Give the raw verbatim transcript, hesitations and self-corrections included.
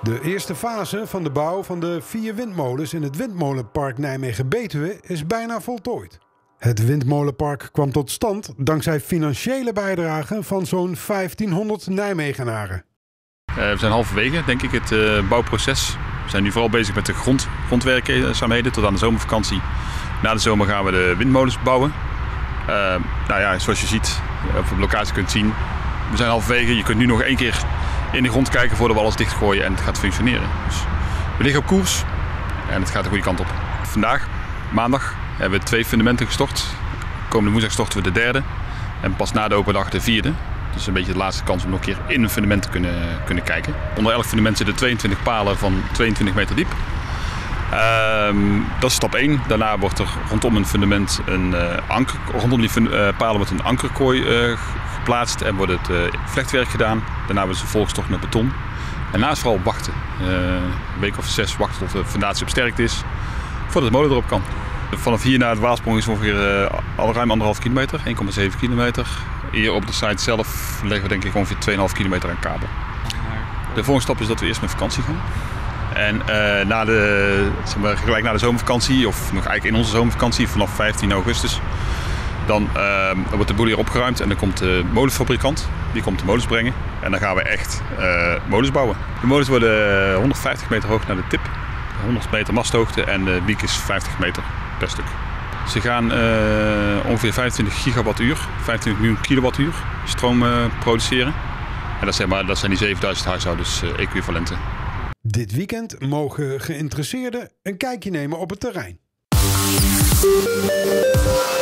De eerste fase van de bouw van de vier windmolens in het Windmolenpark Nijmegen-Betuwe is bijna voltooid. Het windmolenpark kwam tot stand dankzij financiële bijdragen van zo'n vijftienhonderd Nijmegenaren. Uh, we zijn halverwege, denk ik, het uh, bouwproces. We zijn nu vooral bezig met de grond, grondwerkzaamheden tot aan de zomervakantie. Na de zomer gaan we de windmolens bouwen. Uh, nou ja, zoals je ziet, op de locatie kunt zien, we zijn halverwege. Je kunt nu nog één keer in de grond kijken voordat we alles dichtgooien en het gaat functioneren. Dus we liggen op koers en het gaat de goede kant op. Vandaag, maandag, hebben we twee fundamenten gestort. Komende woensdag storten we de derde en pas na de open dag de vierde. Dus een beetje de laatste kans om nog een keer in een fundament te kunnen, kunnen kijken. Onder elk fundament zitten tweeëntwintig palen van tweeëntwintig meter diep. Um, dat is stap één. Daarna wordt er rondom een fundament een uh, anker, rondom die fun- uh, palen wordt een ankerkooi uh, geplaatst en wordt het uh, vlechtwerk gedaan. Daarna wordt ze volgestort met beton. En daarna is vooral wachten. Uh, een week of zes wachten tot de fundatie op sterkte is, voordat de molen erop kan. Vanaf hier naar het Waalsprong is ongeveer uh, al ruim anderhalf kilometer, één komma zeven kilometer. Hier op de site zelf leggen we denk ik ongeveer twee komma vijf kilometer aan kabel. De volgende stap is dat we eerst met vakantie gaan. En uh, na de, zeg maar, gelijk na de zomervakantie, of nog eigenlijk in onze zomervakantie vanaf vijftien augustus, dan uh, wordt de boel hier opgeruimd en dan komt de molenfabrikant, die komt de molens brengen. En dan gaan we echt uh, molens bouwen. De molens worden honderdvijftig meter hoog naar de tip, honderd meter masthoogte en de wiek is vijftig meter per stuk. Ze gaan uh, ongeveer vijfentwintig gigawattuur, vijfentwintig miljoen kilowattuur stroom uh, produceren. En dat, zeg maar, dat zijn die zevenduizend huishoudens uh, equivalenten. Dit weekend mogen geïnteresseerden een kijkje nemen op het terrein.